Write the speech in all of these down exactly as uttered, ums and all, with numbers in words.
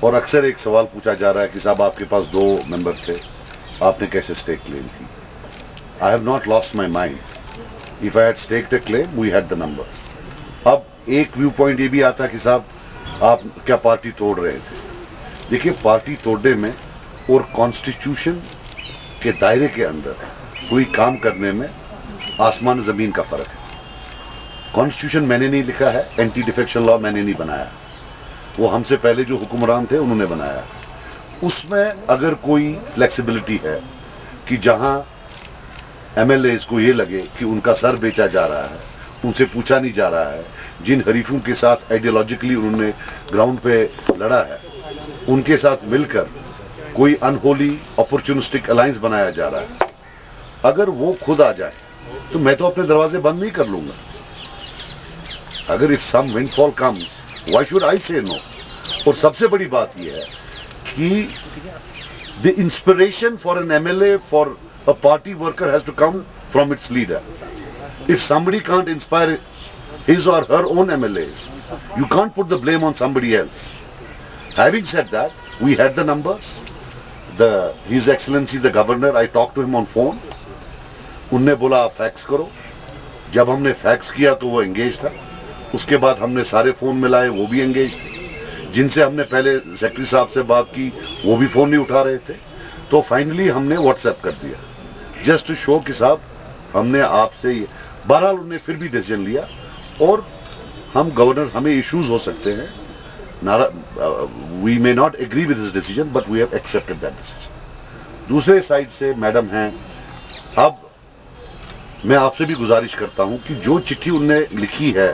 और अक्सर एक सवाल पूछा जा रहा है कि साहब आपके पास दो मेंबर थे, आपने कैसे स्टेक क्लेम की? I have not lost my mind. If I had staked a claim we had the numbers. अब एक व्यू पॉइंट ये भी आता है कि साहब आप क्या पार्टी तोड़ रहे थे. देखिए, पार्टी तोड़ने में और कॉन्स्टिट्यूशन के दायरे के अंदर कोई काम करने में आसमान ज़मीन का फ़र्क है. कॉन्स्टिट्यूशन मैंने नहीं लिखा है, एंटी डिफेक्शन लॉ मैंने नहीं बनाया, वो हमसे पहले जो हुक्मरान थे उन्होंने बनाया. उसमें अगर कोई फ्लेक्सिबिलिटी है कि जहां एमएलएज को ये लगे कि उनका सर बेचा जा रहा है, उनसे पूछा नहीं जा रहा है, जिन हरीफों के साथ आइडियोलॉजिकली उन्होंने ग्राउंड पे लड़ा है उनके साथ मिलकर कोई अनहोली अपॉर्चुनिस्टिक अलायंस बनाया जा रहा है, अगर वो खुद आ जाए तो मैं तो अपने दरवाजे बंद नहीं कर लूंगा. अगर if some windfall comes, why should I say no? और सबसे बड़ी बात यह है कि the inspiration for an MLA for a party worker has to come from its leader. If somebody can't inspire his or her own M L As, you can't put the blame on somebody else. Having said that, we had the numbers. The His Excellency the Governor, I talked to him on phone. उनने बोला आप fax करो. जब हमने fax किया तो वो engage था. उसके बाद हमने सारे फ़ोन मिलाए, वो भी एंगेज थे. जिनसे हमने पहले सेक्रेटरी साहब से बात की वो भी फ़ोन नहीं उठा रहे थे. तो फाइनली हमने व्हाट्सएप कर दिया, जस्ट टू शो कि साहब हमने आपसे ये. बहरहाल उन्होंने फिर भी डिसीजन लिया और हम गवर्नर, हमें इश्यूज हो सकते हैं, नारा we may not agree with this decision but we have accepted that decision. दूसरे साइड से मैडम हैं, अब मैं आपसे भी गुजारिश करता हूं कि जो चिट्ठी उनने लिखी है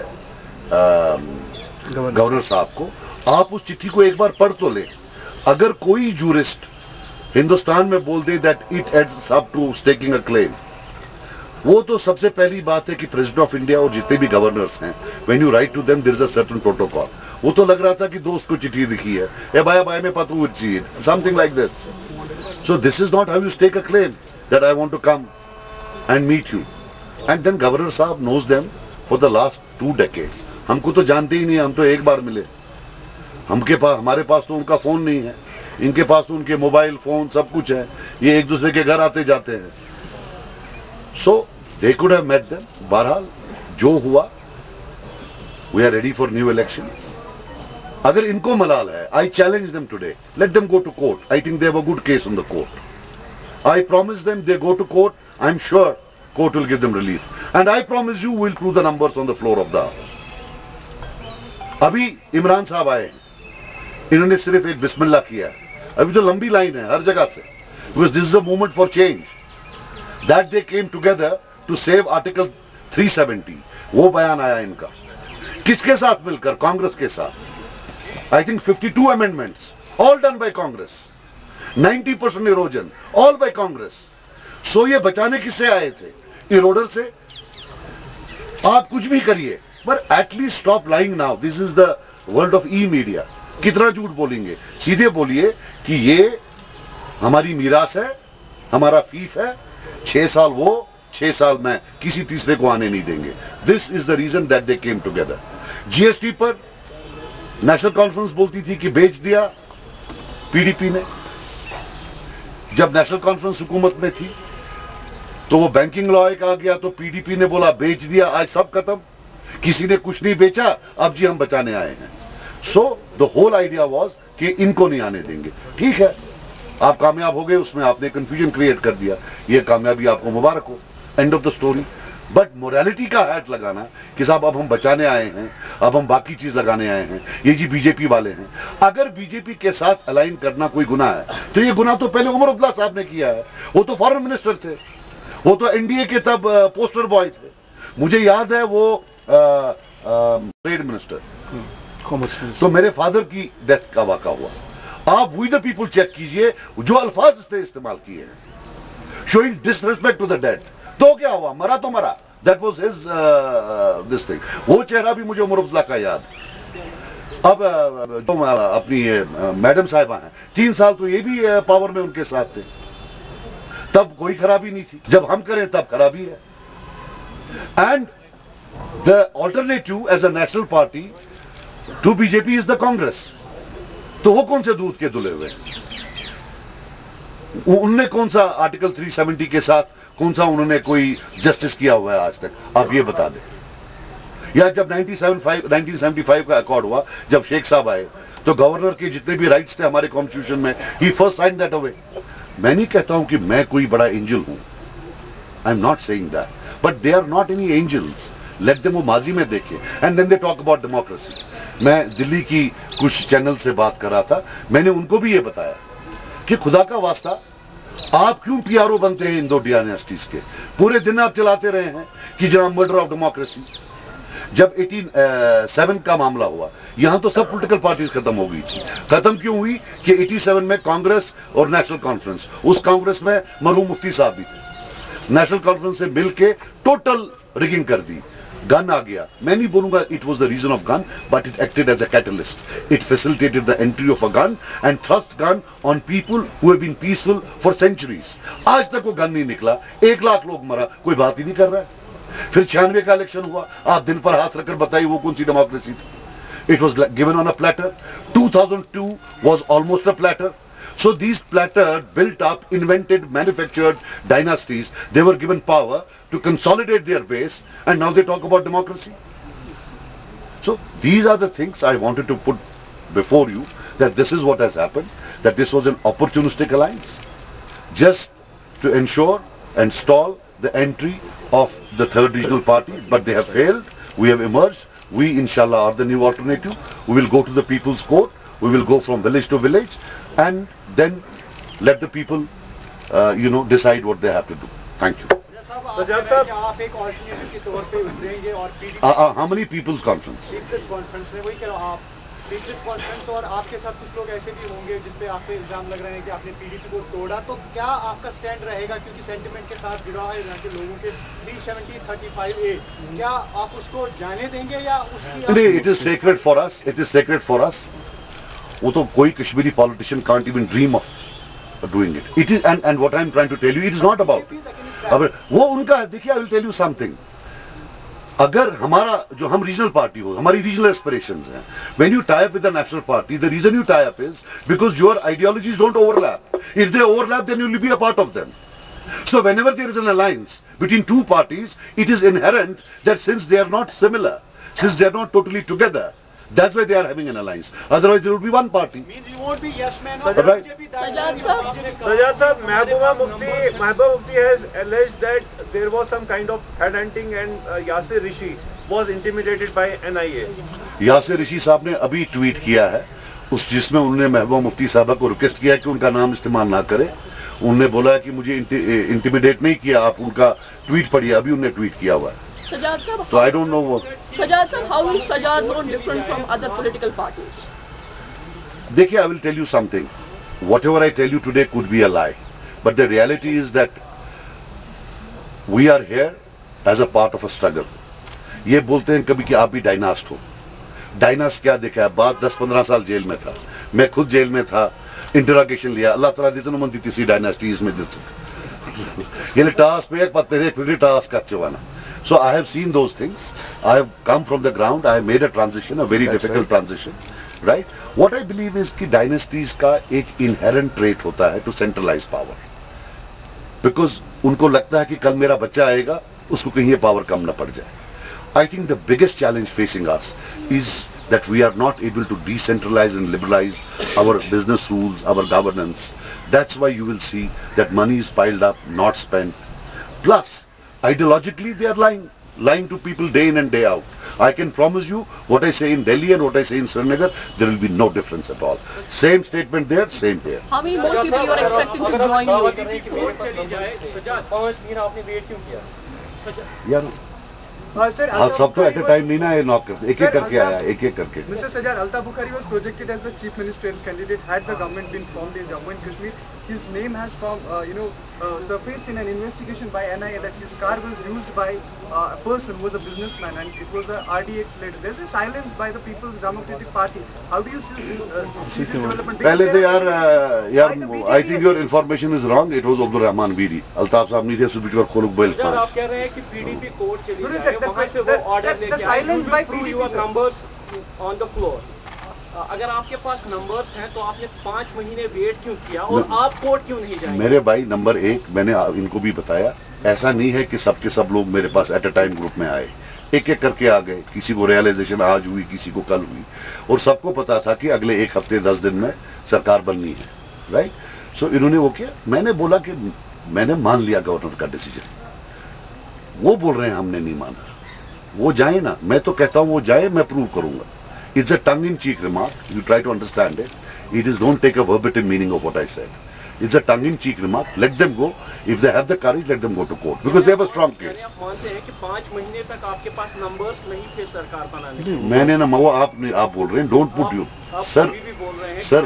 गवर्नर साहब को, आप उस चिट्ठी को एक बार पढ़ तो लें. अगर कोई जूरिस्ट हिंदुस्तान में बोल दे that it adds up to staking a claim, वो तो सबसे पहली बात है कि प्रेसिडेंट ऑफ इंडिया और जितने भी गवर्नर्स हैं, when you write to them there is a certain protocol. वो तो लग रहा था कि दोस्त को चिट्ठी लिखी है, ए बाय बाय में पतू उची, something like this. So this is not how you stake a claim that I want to come and meet you. And then governor साहब knows them for the last two decades. हमको तो जानते ही नहीं, हम तो एक बार मिले. हमके पास, हमारे पास तो उनका फोन नहीं है, इनके पास तो उनके मोबाइल फोन सब कुछ है, ये एक दूसरे के घर आते जाते हैं. So they could have met them. बहरहाल जो हुआ, we are ready for new elections. अगर इनको मलाल है, I challenge them today. Let them go to court. I think they have a good case on the court. I promise them they go to court. I'm sure court will give them relief. And I promise you we'll prove the numbers on the floor of the house. अभी इमरान साहब आए, इन्होंने सिर्फ एक बिस्मिल्लाह किया. अभी तो लंबी लाइन है हर जगह से, because this is a movement for change. That they came together to save Article three seventy. वो बयान आया इनका, किसके साथ मिलकर? कांग्रेस के साथ. I think fifty-two amendments, all done by Congress. ninety percent erosion, all by Congress. So ये बचाने किससे आए थे? इरोडर से. आप कुछ भी करिए, but at least stop lying now. This is the world of e-media. कितना झूठ बोलेंगे? सीधे बोलिए कि ये हमारी मीरास है, हमारा फीफ है, छह साल वो, छह साल मैं, किसी तीसरे को आने नहीं देंगे. This is the reason that they came together. GST पर नेशनल कॉन्फ्रेंस बोलती थी कि बेच दिया पीडीपी ने. जब नेशनल कॉन्फ्रेंस हुकूमत में थी तो वो बैंकिंग लॉ एक आ गया तो पीडीपी ने बोला बेच दिया, आज सब खत्म, किसी ने कुछ नहीं बेचा, अब जी हम बचाने आए हैं. So the whole idea was कि इनको नहीं आने देंगे. ठीक है, आप कामयाब हो गए, उसमें आपने कंफ्यूजन क्रिएट कर दिया, ये कामयाबी आपको मुबारक हो, end of the story. But morality का हैट लगाना कि साहब अब हम बचाने आए हैं, अब हम बाकी चीज लगाने आए हैं, ये जी बीजेपी वाले हैं. अगर बीजेपी के साथ अलाइन करना कोई गुनाह है तो ये गुनाह तो पहले उमर अब्दुल्ला साहब ने किया है. वो तो फॉरेन मिनिस्टर थे, वो तो एनडीए के तब पोस्टर बॉय थे. मुझे याद है वो ट्रेड मिनिस्टर, कॉमर्स मिनिस्टर. तो मेरे फादर की डेथ का वाक़ा हुआ. आप वी द पीपल चेक कीजिए जो अल्फाज इसने इस्तेमाल किए हैं, showing disrespect to the dead. तो क्या हुआ? मरा तो मरा. That was his this thing. वो चेहरा भी मुझे उमर अब्दुल्ला का याद. अब जो अपनी मैडम साहिबा हैं, तीन साल तो ये भी पावर में उनके साथ थे, तब कोई खराबी नहीं थी. जब हम करें तब खराबी है. And the alternative as a national party to BJP is the Congress. तो वो कौन से दूध के दुले हुए? उनने कौन सा आर्टिकल तीन सौ सत्तर के साथ कौन सा उन्होंने कोई जस्टिस किया हुआ है आज तक? आप ये बता दें। या जब उन्नीस सौ पचहत्तर का अकॉर्ड हुआ, जब शेख साहब आए, तो गवर्नर के जितने भी राइट्स थे हमारे कॉन्स्टिट्यूशन में, he first sign that away. मैं नहीं कहता हूं कि मैं कोई बड़ा एंजल हूं, I am not saying that, but they are not any angels. Let them वो माजी में देखें, and then they talk about democracy. मैं दिल्ली की कुछ चैनल से बात कर रहा था, मैंने उनको भी ये बताया कि खुदा का वास्ता आप क्यों पीआरओ बनते हैं इन दो डायनेस्टीज के? पूरे दिन आप चलाते रहे हैं कि जनाब मर्डर ऑफ डेमोक्रेसी। जब सत्तासी का मामला हुआ, यहां तो सब पॉलिटिकल पार्टीज खत्म हो गई थी। खत्म क्यों हुई कि सत्तासी में कांग्रेस और नेशनल कॉन्फ्रेंस, उस कांग्रेस में मरहूम मुफ्ती साहब भी थे, नेशनल कॉन्फ्रेंस से मिलके टोटल रिगिंग कर दी, गन आ गया। मैं नहीं बोलूंगा it was the reason of gun, but it acted as a catalyst. It facilitated the entry of a gun and thrust gun on people who have been peaceful for centuries. आज तक वो gun नहीं निकला, एक लाख लोग मरा, कोई बात ही नहीं कर रहा है। फिर छियानवे का इलेक्शन हुआ, आप दिन पर हाथ रखकर बताइए वो कौन सी डेमोक्रेसी थी? It was given on a platter. Two thousand two was almost a platter. So these platters built up, invented, manufactured dynasties. They were given power to consolidate their base, and now they talk about democracy. So these are the things I wanted to put before you, that this is what has happened, that this was an opportunistic alliance, just to ensure and stall the entry of the third regional party, but they have failed. We have emerged. We, inshallah, are the new alternative. We will go to the people's court. We will go from village to village, and then let the people, uh, you know, decide what they have to do. Thank you. Sajjad साहब, आप एक alternative के तौर पे उभरेंगे और PDP uh, uh, how many people's conference? People's conference में, वही कह रहा हूं, आप पीपल्स कॉन्फ्रेंस, और आपके साथ कुछ लोग ऐसे भी होंगे जिस पे आप पे इल्जाम लग रहे हैं कि आपने पीडीपी को तोड़ा, तो क्या आपका स्टैंड रहेगा? क्योंकि सेंटिमेंट के साथ जुड़ा है यहाँ के लोगों के तीन सौ सत्तर, पैंतीस ए, क्या आप उसको जाने देंगे या उसकी? It is sacred for us. It is sacred for us. वो तो कोई Kashmiri politician can't even dream of doing it. It is and and what I am trying to tell you, it is not about, अब वो उनका है। देखिए, I will tell you something. अगर हमारा जो हम रीजनल पार्टी हो, हमारी रीजनल एस्पिरेशंस हैं, when you tie up with the national party, the reason you tie up is because your ideologies don't overlap. If they overlap, then you will be a part of them. So whenever there is an alliance between two parties, it is inherent that since they are not similar, since they are not totally together, that's why they are having an alliance. Otherwise, there would be one party. Means you won't be yes man. Right. Sajjad sir. Sajjad sir, Mehbooba Mufti, Mehbooba Mufti has alleged that there was some kind of headhunting and uh, Yasir Rishi was intimidated by N I A. Yasir Reshi साहब ने अभी tweet किया है, उस जिसमें उन्होंने महबूबा मुफ्ती साहबा को रिक्वेस्ट किया कि उनका नाम इस्तेमाल ना करें। उन्होंने बोला कि मुझे इंटिमिडेट नहीं किया, आप उनका ट्वीट पढ़िए, अभी उन्होंने ट्वीट किया हुआ है। Sajjad sir, तो आई डोंट नो वो। Sajjad sir, how is Sajjad zone different from other political parties? देखिए, I will tell you something, whatever I tell you today could be a lie, but the reality is that we are here as a part of a struggle. ये बोलते हैं कभी कि आप भी डायनास्ट हो। डायनास्ट क्या देखा है? बात दस पंद्रह साल जेल में था, मैं खुद जेल में था, इंटरोगेशन लिया। अल्लाह ताला दितन मन दिती सी डायनास्टीज में दिस ये टास्क पे एक पत्ते फिर टास्क अच्छवाना। So I have seen those things. I have come from the ground. I have made a transition, a very That's difficult right. transition, right? What I believe is कि dynasties का एक inherent trait होता है to centralize power, because उनको लगता है कि कल मेरा बच्चा आएगा, उसको कहीं ये power कम न पड़ जाए। I think the biggest challenge facing us is that we are not able to decentralize and liberalize our business rules, our governance. That's why you will see that money is piled up, not spent. Plus, ideologically, they are lying, lying to people day in and day out. I can promise you, what I say in Delhi and what I say in Srinagar, there will be no difference at all. Same statement there, same here. How many more people you are expecting to join you? यार हाँ, सब तो eight a time नहीं ना ये knock करते, एक एक करके आया, एक एक करके। Mister Sajjad, Altaf Bukhari was projected as the chief ministerial candidate had the government been formed in Jammu and Kashmir. His name has from uh, you know uh, surfaced in an investigation by N I A that his car was used by uh, a person who was a businessman and it was a R D X leader. There's a silence by the People's Democratic Party. How do you see, uh, see this development? पहले तो यार यार I think your information is wrong. It was Abdul Rahman Biri. Altaf साहब नहीं थे, सुबह को खोलूक बैल पास। आप कह रहे हैं कि पीडीपी कोर्ट चली जाए, वहां से वो ऑर्डर लेके आए, you will prove your numbers on the floor. अगर आपके पास नंबर्स हैं तो आपने पाँच महीने वेट क्यों किया और आप कोर्ट क्यों नहीं जाएंगे? मेरे भाई, नंबर एक, मैंने इनको भी बताया, ऐसा नहीं है कि सबके सब लोग मेरे पास एट अ टाइम ग्रुप में आए, एक एक करके आ गए। किसी को रियलाइजेशन आज हुई, किसी को कल हुई, और सबको पता था कि अगले एक हफ्ते दस दिन में सरकार बननी है, राइट। सो इन्होंने वो किया। मैंने बोला कि मैंने मान लिया गवर्नर का डिसीजन। वो बोल रहे हैं हमने नहीं माना, वो जाए ना, मैं तो कहता हूँ वो जाए, मैं प्रूव करूंगा। It's a tongue-in-cheek remark. You try to understand it. It is, don't take a verbatim meaning of what I said. It's a tongue-in-cheek remark. Let them go. If they have the courage, let them go to court because they have a strong case. आप मानते हैं कि पाँच महीने तक आपके पास numbers नहीं थे सरकार बनाने के? मैंने ना, वो आप आप बोल रहे हैं, don't put you, sir, sir,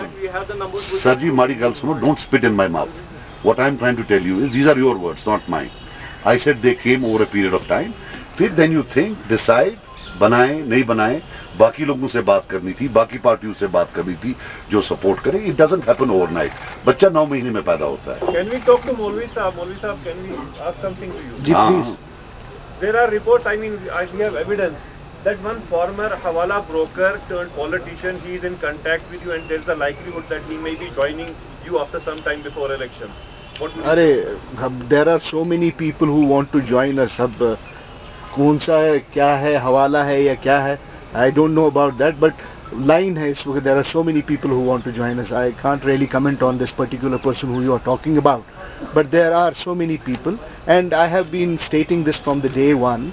sir जी हमारी गल सुनो, don't spit in my mouth. What I am trying to tell you is these are your words, not mine. I said they came over a period of time. फिर then you think, decide, बनाए नहीं बनाए, बाकी लोगों से बात करनी थी, बाकी पार्टियों से बात करनी थी जो सपोर्ट करे। It doesn't happen overnight. बच्चा नौ महीने में पैदा होता है। Can we talk to Molvi साहब? Molvi साहब, can we ask something to you? जी please. There are reports, I mean, I- we have evidence that one former Hawala broker turned politician, he is in contact with you, and there is a likelihood that he may be joining you after some time before elections. What do you अरे there are so many people who want to join us. अब कौन सा है, क्या है, हवाला है या क्या है, I don't know about that, but line है इस वक्त. There are so many people who want to join us. I can't really comment on this particular person who you are talking about, but there are so many people, and I have been stating this from the day one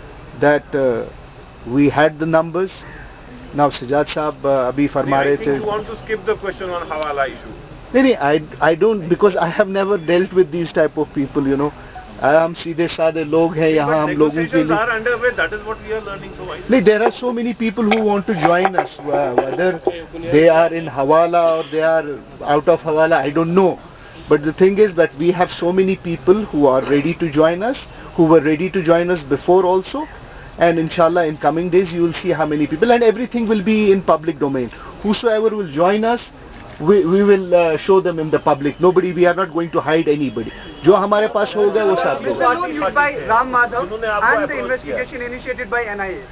that uh, we had the numbers. Now Sajjad साहब uh, अभी फरमा रहे I थे, think you want to skip the question on Hawala issue. नहीं नहीं, I I don't, because I have never dealt with these type of people, you know. हम सीधे साधे लोग हैं यहाँ, हम लोगों के Negotiations लिए are underway, that is what we are learning, so I नहीं, there are so many people who want to join us, whether they are in Hawala or they are out of Hawala, I don't know. But the thing is that we have so many people who are ready to join us, who were ready to join us before also, and inshallah in coming days you will see how many people, and everything will be in public domain. Whosoever will join us, we, we will uh, show them in the public. Nobody, we are not going to hide anybody. जो हमारे पास होगा वो सब It's a known used by Ram Madhav and the investigation initiated by N I A.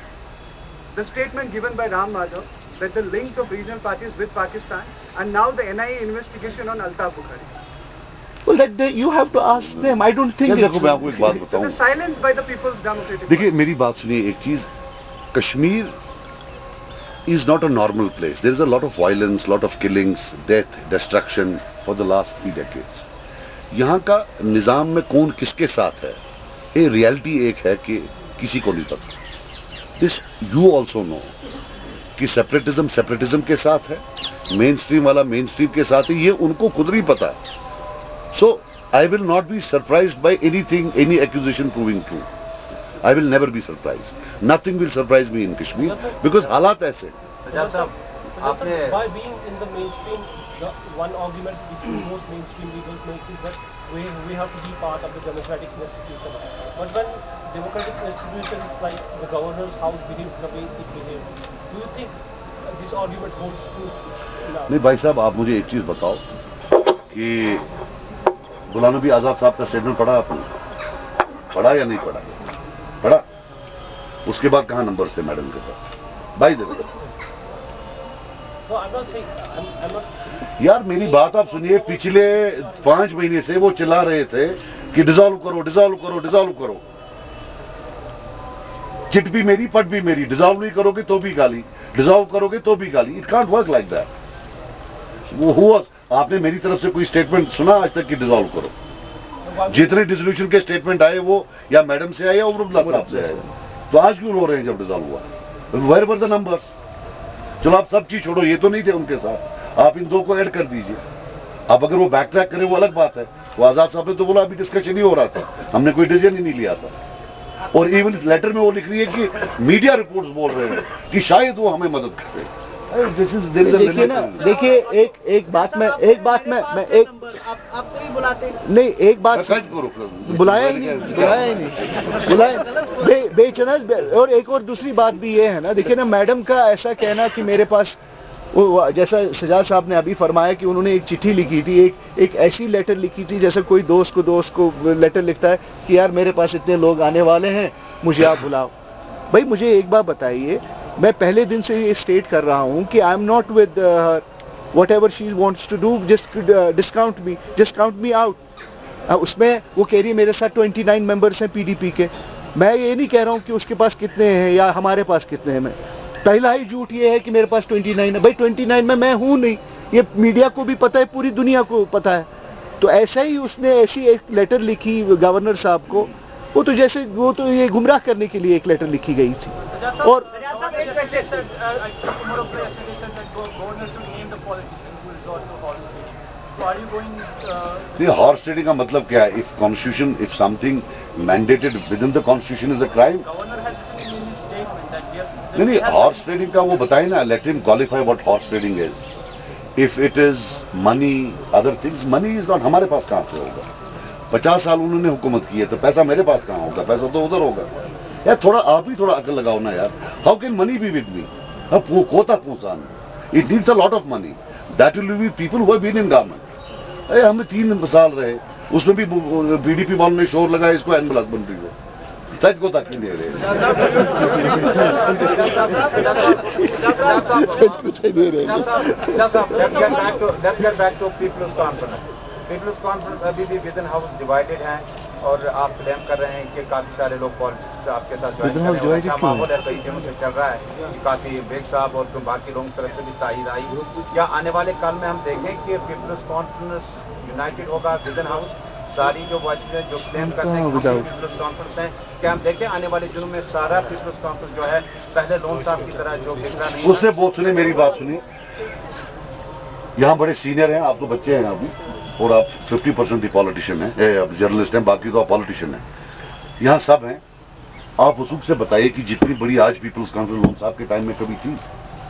The statement given by Ram Madhav that the links of regional parties with Pakistan, and now the N I A investigation on Altaf Bukhari. Well, that they, you have to ask them. I don't think देखो it's, मैं आपको एक बात So the बताऊं। silence by the People's Democratic देखिए मेरी बात सुनिए, एक चीज, Kashmir is not a normal place. There is a lot of violence, lot of killings, death, destruction for the last three decades. यहाँ का निज़ाम में कौन किसके साथ है, ये रियलिटी एक है कि किसी को नहीं पता। दिस यू ऑल्सो नो कि सेपरेटिज्म सेपरेटिज्म के साथ है, मेन स्ट्रीम वाला मेन स्ट्रीम के साथ है, ये उनको खुद नहीं पता। So I will not be surprised by anything, any accusation proving true. I will never be surprised. Nothing will surprise me in Kashmir because हालात ऐसे। Sajjad sir, by being in the mainstream, the one argument which most mainstream leaders make is that we we have to be part of the democratic institutions. But when democratic institutions like the governor's house behaves the way it behaves, do you think this argument holds true now? नहीं भाई साहब, आप मुझे एक चीज बताओ कि गुलाम नबी आज़ाद साहब का स्टेटमेंट पढ़ा आपने? पढ़ा या नहीं पढ़ा? पढ़ा। उसके बाद कहाँ नंबर से मैडम के पास? भाई देखो No, I'm not saying. I'm, I'm not. यार मेरी बात आप सुनिए, पिछले पांच महीने से वो चिल्ला रहे थे कि डिसॉल्व करो डिसॉल्व करो डिसॉल्व करो। चिट भी मेरी, पट भी मेरी, डिसॉल्व नहीं करोगे तो भी गाली, डिसॉल्व करोगे तो भी गाली। It can't work like that. वो हुआ, आपने मेरी तरफ से कोई स्टेटमेंट सुना आज तक कि डिसॉल्व करो? जितने डिसोल्यूशन के स्टेटमेंट आए वो या मैडम से आए या उमरुल्लाह साहब से आए, तो आज क्यों रो रहे हैं जब डिसॉल्व हुआ? Where were the numbers? चलो आप सब चीज छोड़ो, ये तो नहीं थे उनके साथ, आप इन दो को ऐड कर दीजिए। अब अगर वो बैक ट्रैक करें वो अलग बात है। वो आजाद साहब ने तो बोला अभी डिस्कशन ही हो रहा था, हमने कोई डिसीजन ही नहीं लिया था। और इवन लेटर में वो लिख रही है कि मीडिया रिपोर्ट्स बोल रहे हैं कि शायद वो हमें मदद करे। This is, there is a देखिए ना, देखिए एक एक बात मैं एक बात मैं मैं एक आपको ही बुलाते नहीं एक बात खर्च करो, बुलाया ही नहीं बुलाया ही नहीं बुलाया बे, बेचना। और एक और दूसरी बात भी ये है ना, देखिए ना, मैडम का ऐसा कहना कि मेरे पास वो, जैसा सजाद साहब ने अभी फरमाया कि उन्होंने एक चिट्ठी लिखी थी, एक एक ऐसी लेटर लिखी थी जैसे कोई दोस्त को दोस्त को लेटर लिखता है कि यार मेरे पास इतने लोग आने वाले हैं, मुझे आप बुलाओ। भाई मुझे एक बात बताइए, मैं पहले दिन से ये स्टेट कर रहा हूँ कि I am not with her, whatever she wants to do just discount me just count me out. उसमें वो कह रही है मेरे साथ ट्वेंटी नाइन मेम्बर्स हैं पीडीपी के, मैं ये नहीं कह रहा हूँ कि उसके पास कितने हैं या हमारे पास कितने हैं। मैं पहला ही झूठ ये है कि मेरे पास ट्वेंटी नाइन है, भाई ट्वेंटी नाइन में मैं हूँ नहीं, ये मीडिया को भी पता है, पूरी दुनिया को पता है। तो ऐसा ही उसने ऐसी एक लेटर लिखी गवर्नर साहब को, वो तो जैसे वो तो ये गुमराह करने के लिए एक लेटर लिखी गई थी। और हॉर्स ट्रेडिंग का मतलब क्या है? If constitution, if something mandated within the constitution is a crime. नहीं नहीं, हॉर्स ट्रेडिंग का वो बताए ना, let him qualify what horse trading is. If it is money, other things, money is not, हमारे पास कहाँ से होगा? पचास साल उन्होंने हुकूमत की है तो पैसा मेरे पास कहाँ होगा? पैसा तो उधर होगा यार। थोड़ा आप ही थोड़ा अकल लगाओ ना यार। How can money be with me? अब वो कोता पूछान, it needs a lot of money, that will be people who have been in government. अरे हमने तीन साल रहे, उसमें भी बीडीपी वालों ने शोर लगाया इसको एनबलक बन रही हो, सच को तक नहीं दे रहे। पीपल्स कॉन्फ्रेंस अभी भी विद इन हाउस डिवाइडेड हैं और आप क्लेम कर रहे हैं कि काफ़ी सारे लोग पॉलिटिक्स से आपके साथ ज्वाइन कर रहे हैं। अच्छा माहौल है, कई दिनों से चल रहा है कि काफ़ी बेग साहब और बाकी लोगों की तरफ से भी तायद आई। क्या आने वाले काल में हम देखें कि पीपल्स कॉन्फ्रेंस यूनाइटेड होगा विद इन हाउस? सारी जो वॉइसेज हैं जो क्लेम करते हैं कि पीपल्स कॉन्फ्रेंस हैं, क्या हम देखें आने वाले दिनों में सारा पीपल्स कॉन्फ्रेंस जो है पहले लोन साहब की तरह जो बिखरा नहीं? उसने बहुत सुनी, मेरी बात सुनी। यहाँ बड़े सीनियर हैं, आप तो बच्चे हैं अभी, और आप फिफ्टी परसेंट ही पॉलिटिशियन हैं, जर्नलिस्ट हैं, बाकी तो आप पॉलिटिशियन हैं। यहाँ सब हैं। आप वसूख से बताइए कि जितनी बड़ी आज पीपल्स कॉन्फ्रेंस लोन साहब के टाइम में कभी थी?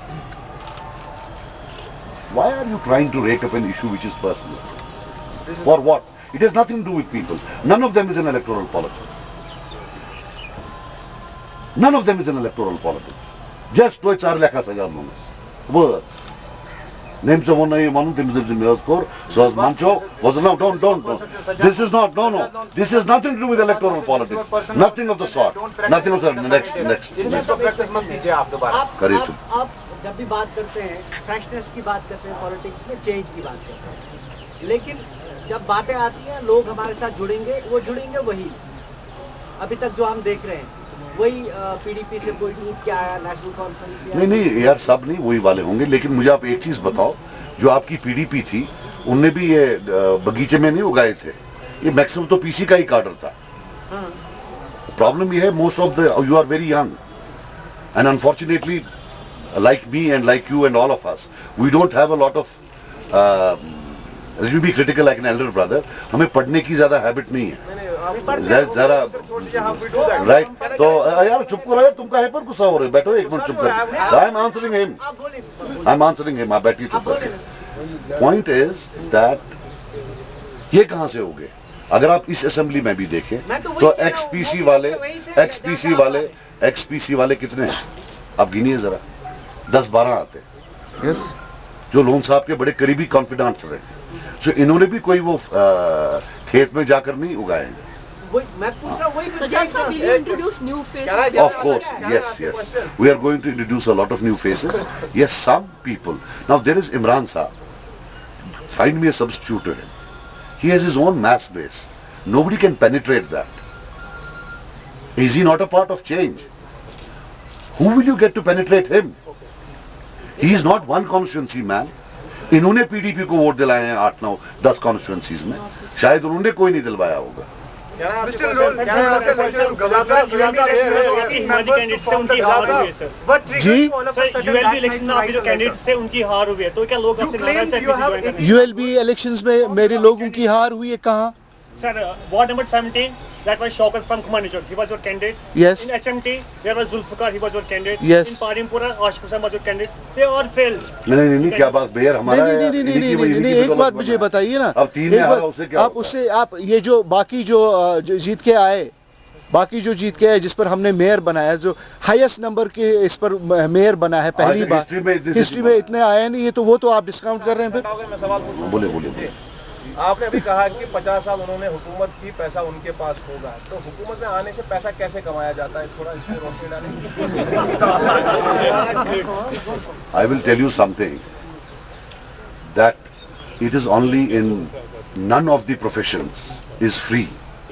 Why are you trying to rake up an issue which is personal? For what? It has nothing to do with people. None of them is an electoral politics. None of them is an electoral politics. Just to its arleka sajanlones. Words. Names of one one thing is in your score. So as Mancho was no, don't, don't, don't. This is not, no, no. This has nothing to do with electoral politics. Nothing of the sort. Nothing of the next, next. करिए चुप। आप जब भी बात करते हैं freshness की बात करते हैं, पॉलिटिक्स में चेंज की बात करते हैं, लेकिन जब बातें आती हैं लोग हमारे साथ जुड़ेंगे, वो जुड़ेंगे वही अभी तक जो हम देख रहे हैं, वही पीडीपी से कोई टूट के आया, नेशनल कॉन्फ्रेंस। नहीं नहीं यार, सब नहीं वही वाले होंगे, लेकिन मुझे आप एक चीज़ बताओ, जो आपकी पीडीपी थी उनने भी ये बगीचे में नहीं उगाए थे, ये मैक्सिमम तो पीसी का ही कार्डर था। प्रॉब्लम ये है, most of the you are very young and unfortunately like me and like you and all of us, we don't have a lot of uh, let me be critical like an elder brother, हमें पढ़ने की ज़्यादा habit नहीं है ज़रा, right? तो यार चुप करो यार, तुम काहे पर गुस्सा हो रहे हो? बैठो एक मिनट चुप कर। I am answering him, I am answering him, आप बैठिए चुप करके। पॉइंट इज दैट ये कहाँ से हो गए? अगर आप इस असेंबली में भी देखें तो एक्सपीसी वाले एक्सपीसी वाले एक्सपीसी वाले कितने हैं आप गिनिए जरा, दस बारह आते हैं। yes. जो लोन साहब के बड़े करीबी कॉन्फिडेंट्स रहे, जो इन्होंने भी कोई वो आ, खेत में जाकर नहीं उगाए हैं। Of course, yes, yes. We are going to introduce a lot of new faces. Yes, some people. Now there is Imran Saab. Find me a substitute to him. He has his own mass base. Nobody can penetrate that. Is he not a part of change? Who will you get to penetrate him? He is not one constituency man. इन्होंने PDP को vote दिलाए हैं आठ नौ दस constituencies में, शायद उन्होंने कोई नहीं दिलवाया होगा। जी यूएलबी इलेक्शंस में मेरे लोगों की हार हुई है कहाँ? Sir, uh, ward number seventeen, that was Shaukat from Kumanijur. He was your candidate. Yes. In S M T, there was Zulfikar. He was your candidate. Yes. In Parimpura, Ashik Hussain was your candidate. They all failed. नहीं नहीं नहीं, क्या बात bear हमारा है? नहीं नहीं नहीं नहीं नहीं, एक बात मुझे बताइए ना। अब तीन में आ रहा उसे क्या? आप उससे आप ये जो बाकी जो जीत के आए, बाकी जो जीत के आए जिस पर हमने मेयर बनाया, जो हाईएस्ट नंबर के इस पर मेयर बना है पहली बार हिस्ट्री में इतने आए नहीं है, तो वो तो आप डिस्काउंट कर रहे हैं फिर? बोले बोले बोले आपने अभी कहा कि पचास साल उन्होंने हुकूमत की, पैसा उनके पास होगा, तो हुकूमत में आने से पैसा कैसे कमाया जाता है, थोड़ा इसमें रोशनी डालें। I will tell you something, that it is only in none of the professions is free.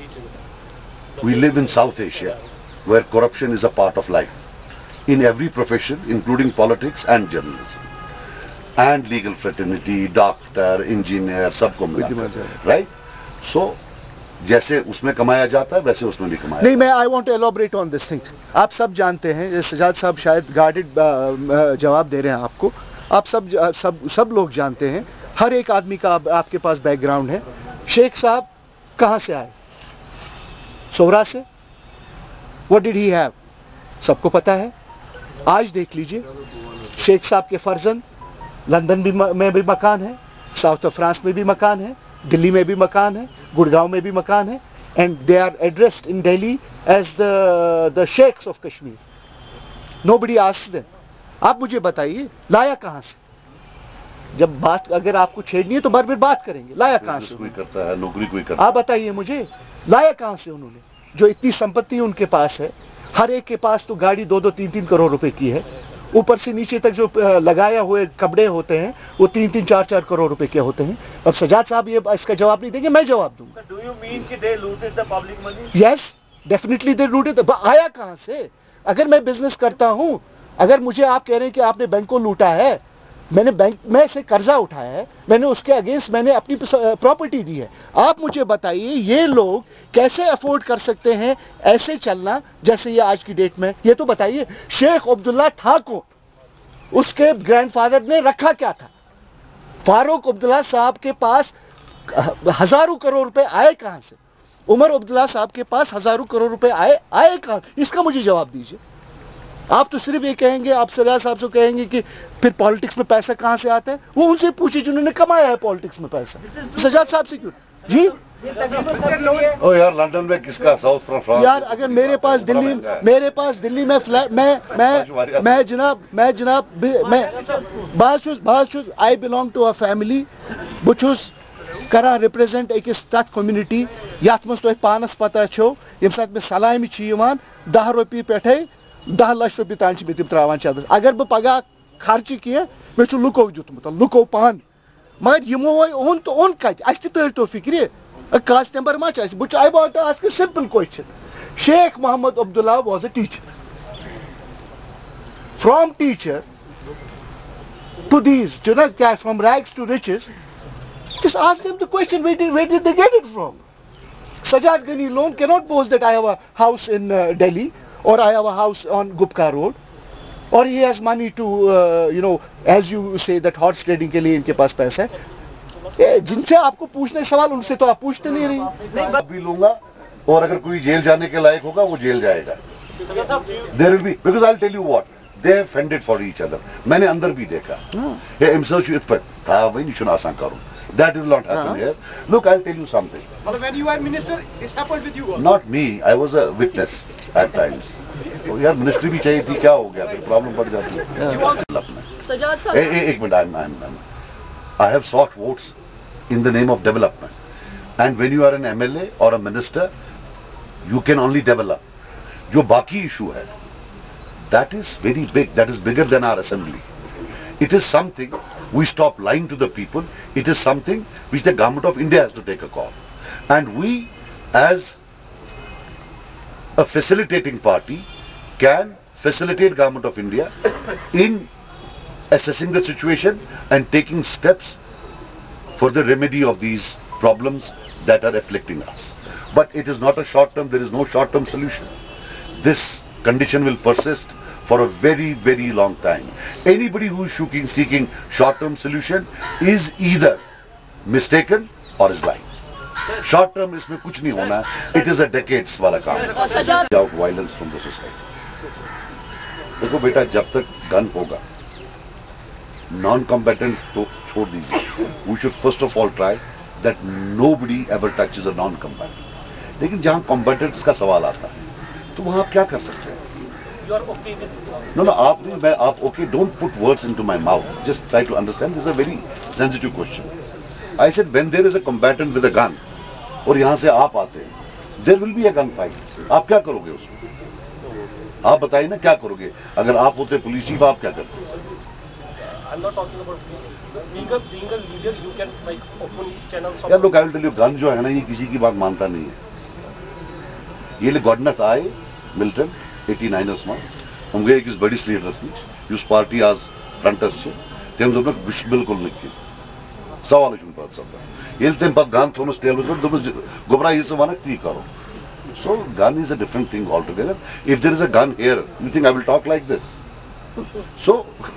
We live in South Asia, where corruption is a part of life. In every profession, including politics and journalism. And legal fraternity, doctor, engineer, सबको मिलाकर, right? So, जैसे उसमें कमाया जाता है वैसे उसमें भी कमाया नहीं, मैं I want to elaborate on this thing. आप सब जानते हैं, सजाद साहब शायद गार्डेड जवाब दे रहे हैं आपको। आप सब सब सब लोग जानते हैं, हर एक आदमी का आप, आपके पास बैकग्राउंड है। शेख साहब कहाँ से आए? सोहरा से। What did he have? सबको पता है। आज देख लीजिए, शेख साहब के फर्जंद लंदन भी में भी मकान है, साउथ ऑफ फ्रांस में भी मकान है, दिल्ली में भी मकान है, गुड़गांव में भी मकान है, and they are addressed in Delhi as the the Sheikhs of Kashmir. Nobody asks them. आप मुझे बताइए, लाया कहाँ से? जब बात अगर आपको छेड़नी है तो बार बार बात करेंगे। लाया कहाँ से? कोई करता है, नौकरी कोई करता है। आप बताइए मुझे, लाया कहाँ से उन्होंने? जो इतनी संपत्ति उनके पास है, हर एक के पास तो गाड़ी दो दो तीन तीन करोड़ रुपए की है, ऊपर से नीचे तक जो लगाया हुए कपड़े होते हैं वो तीन तीन चार चार करोड़ रुपए के होते हैं। अब सजाद साहब ये इसका जवाब नहीं देंगे, मैं जवाब दूंगा। Do you mean कि they looted the public money? Yes, definitely they looted. आया कहाँ से? अगर मैं बिजनेस करता हूँ, अगर मुझे आप कह रहे हैं कि आपने बैंक को लूटा है, मैंने बैंक में से कर्जा उठाया है, मैंने उसके अगेंस्ट मैंने अपनी प्रॉपर्टी दी है, आप मुझे बताइए ये लोग कैसे अफोर्ड कर सकते हैं ऐसे चलना जैसे ये आज की डेट में? ये तो बताइए, शेख अब्दुल्ला था कौन? उसके ग्रैंडफादर ने रखा क्या था? फारूक अब्दुल्ला साहब के पास हजारों करोड़ रुपए आए कहाँ से? उमर अब्दुल्ला साहब के पास हजारों करोड़ रुपए आए आए कहाँ? इसका मुझे जवाब दीजिए। आप तो सिर्फ ये कहेंगे, आप सजाद साहब से कहेंगे कि फिर पॉलिटिक्स में पैसा कहाँ से आता है। वो उनसे पूछिए जिन्होंने कमाया है पॉलिटिक्स में पैसा। सजाद साहब से क्यों? जी ओ यार, लंदन में किसका? South France. यार अगर मेरे पास दिल्ली मेरे पास दिल्ली में फ्लैट मैं मैं मैं जनाब मैं जनाब मैं बात छुस बात छुस I belong to a family बह छुस करान रिप्रेजेंट अकिस तथ कम्युनिटी यथ मज तुह पानस पता छो यम साथ में सलामी छी यवान दह रोपये पे दह लक्ष रोपये तान मे तम त्रावान चंदस। अगर बह पगह खर्च कह मे लुको दितमुत लुको पान, मगर यमो ओन तो ओन कत अस तो फिक्र कस्टमर मा बह I want to ask a simple question. Sheikh Mohammad Abdullah was a teacher, from teacher to these, you know, from rags to riches. Just ask them the question, where did, where did they get it from? Sajad Ghani alone cannot boast that I have a house in uh, Delhi or I have a house on Gupka Road or he has money to, uh, you know, as you say that horse trading के लिए इनके पास पैसा है। जिनसे आपको पूछने सवाल उनसे तो आप पूछते नहीं रही। भी लूंगा और अगर कोई जेल जाने के लायक होगा वो जेल जाएगा। There will be, because I'll tell you what, they have fended for each other. मैंने अंदर भी देखा। ये इमसोश युद्ध पर था वही निशान आसान करूँ। That will not happen here. Look, I'll tell you something. When you were minister, this happened with you. Not me. I was a witness at times. तो यार मिनिस्ट्री भी चाहिए थी, क्या हो गया फिर प्रॉब्लम बढ़ जाती है। सजाद साहब, एक minute, I'm, I'm, I'm, I have sought votes in the name of development. And when you are an M L A or a minister, you can only develop. जो बाकी issue है, that is very big. That is bigger than our assembly. It is something we stop lying to the people. It is something which the government of India has to take a call. And we, as a facilitating party, can facilitate government of India in assessing the situation and taking steps for the remedy of these problems that are afflicting us. But it is not a short term. There is no short term solution. This condition will persist for a very, very long time. Anybody who is seeking, seeking short-term solution is either mistaken or is lying. Short-term इसमें कुछ नहीं होना है. It is a decades वाला काम है. Out violence from the society. देखो बेटा, जब तक गन होगा, non-combatant तो छोड़ दीजिए. We should first of all try that nobody ever touches a non-combatant. लेकिन जहाँ combatants का सवाल आता है, तो वहाँ आप क्या कर सकते हैं? Okay with... No, no, आप नहीं, मैं आप okay. Don't put words into my mouth. Just try to understand. This is a very sensitive question. I said when there is a combatant with a gun और यहाँ से आप आते हैं, there will be a gun fight. आप क्या करोगे उसमें? आप बताइए ना क्या करोगे? अगर आप होते पुलिस चीफ आप क्या करते? I'm not talking about being a being a leader. You can like open channels. यार लोग I will tell you, gun जो है ना ये किसी की बात मानता नहीं है. ये ले गॉडनेस आए मिल्टन eighty-niners में हम गए किस बड़ी स्लीडर स्पीच युस पार्टी आज फ्रंटर्स छे तेम दोनों बिल्कुल नहीं किया सवाल है चुनपात सब ये तेम पर गान थोड़ा स्टेल में दोनों गोबरा ये सब वाना ती करो. So gun is a different thing altogether. If there is a gun here, you think I will talk like this? So,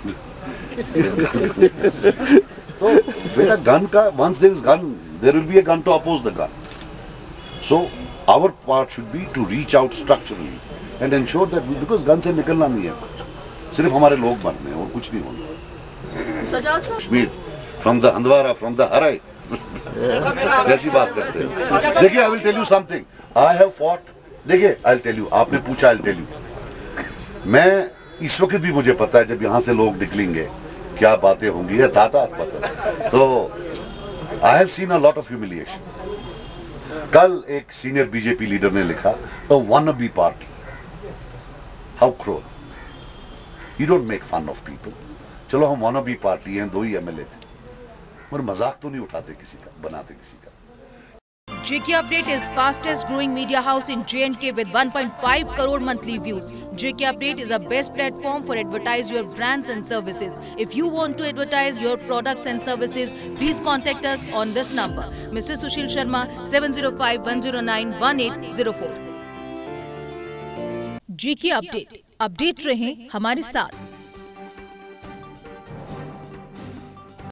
so when a gun ka, once there is gun, there will be a gun to oppose the gun. So our part should be to reach out structurally and ensure that we, because gun से निकलना नहीं है, सिर्फ हमारे लोग मरने हैं और कुछ नहीं होना. सजाद साहब. Kashmir, from the Handwara, from the Harai. कैसी बात करते हैं? देखिए, I will tell you something. I have fought. देखिए, I'll tell you. आपने पूछा, I'll tell you. मैं इस वक्त भी मुझे पता है जब यहाँ से लोग निकलेंगे क्या बातें होंगी है था था पता. तो I have seen a lot of humiliation. कल एक सीनियर बीजेपी लीडर ने लिखा, a wannabe party. How cruel. You don't make fun of people. चलो हम wannabe party हैं, दो ही एमएलए थे. और मजाक तो नहीं उठाते किसी का, बनाते किसी का. J K Update is fastest growing media house in J and K with one point five crore monthly views. J K Update is a best platform for advertise your brands and services. If you want to advertise your products and services, please contact us on this number. Mister Sushil Sharma, seven zero five one zero nine one eight zero four. J K Update. Update रहें हमारे साथ.